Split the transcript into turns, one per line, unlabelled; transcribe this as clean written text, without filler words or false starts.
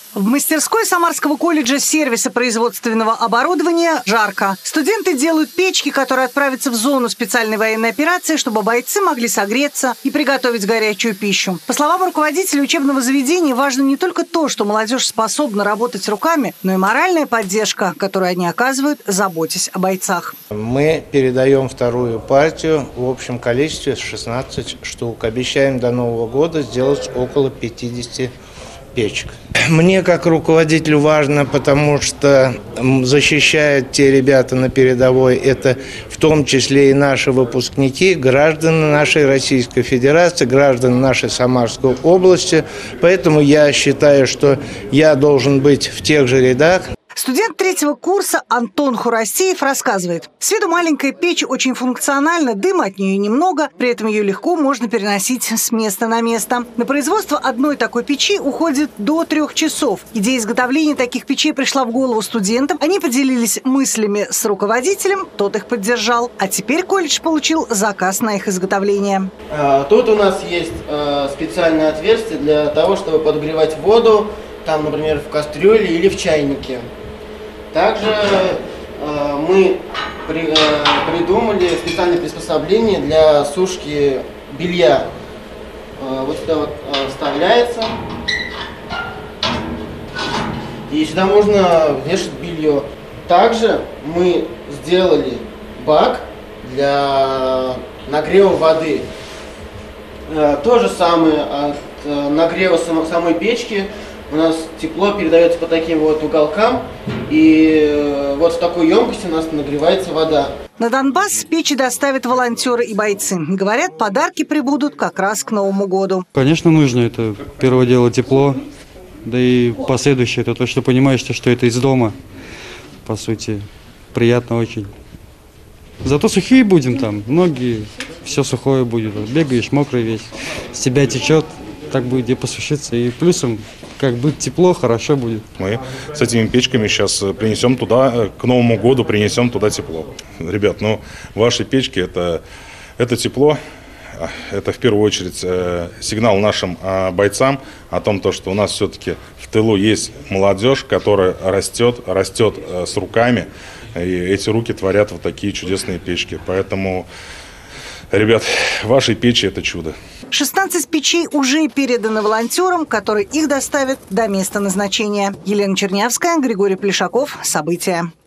В мастерской Самарского колледжа сервиса производственного оборудования жарко. Студенты делают печки, которые отправятся в зону специальной военной операции, чтобы бойцы могли согреться и приготовить горячую пищу. По словам руководителя учебного заведения, важно не только то, что молодежь способна работать руками, но и моральная поддержка, которую они оказывают, заботясь о бойцах.
Мы передаем вторую партию в общем количестве 16 штук. Обещаем до Нового года сделать около 50 печек. Мне как руководителю важно, потому что защищают те ребята на передовой, это в том числе и наши выпускники, граждане нашей Российской Федерации, граждане нашей Самарской области. Поэтому я считаю, что я должен быть в тех же рядах.
Студент третьего курса Антон Хурастеев рассказывает. С виду маленькая печь очень функциональна, дыма от нее немного, при этом ее легко можно переносить с места на место. На производство одной такой печи уходит до 3 часов. Идея изготовления таких печей пришла в голову студентам. Они поделились мыслями с руководителем, тот их поддержал. А теперь колледж получил заказ на их изготовление.
Тут у нас есть специальное отверстие для того, чтобы подогревать воду, там, например, в кастрюле или в чайнике. Также мы придумали специальное приспособление для сушки белья. Вот сюда вот вставляется, и сюда можно вешать белье. Также мы сделали бак для нагрева воды. То же самое от нагрева самой печки. У нас тепло передается по таким вот уголкам, и вот в такой емкости у нас нагревается вода.
На Донбасс печи доставят волонтеры и бойцы. Говорят, подарки прибудут как раз к Новому году.
Конечно, нужно. Это первое дело тепло, да и последующее это то, что понимаешь, что это из дома. По сути, приятно очень. Зато сухие будем там, ноги, все сухое будет. Бегаешь, мокрый весь, с тебя течет, так будет где посушиться. И плюсом, как будет тепло, хорошо будет.
Мы с этими печками сейчас принесем туда, к Новому году принесем туда тепло. Ребят, ваши печки это тепло, это в первую очередь сигнал нашим бойцам о том, что у нас все-таки в тылу есть молодежь, которая растет с руками, и эти руки творят вот такие чудесные печки. Поэтому, ребят, ваши печи это чудо.
16 печей уже переданы волонтерам, которые их доставят до места назначения. Елена Чернявская, Григорий Плешаков. События.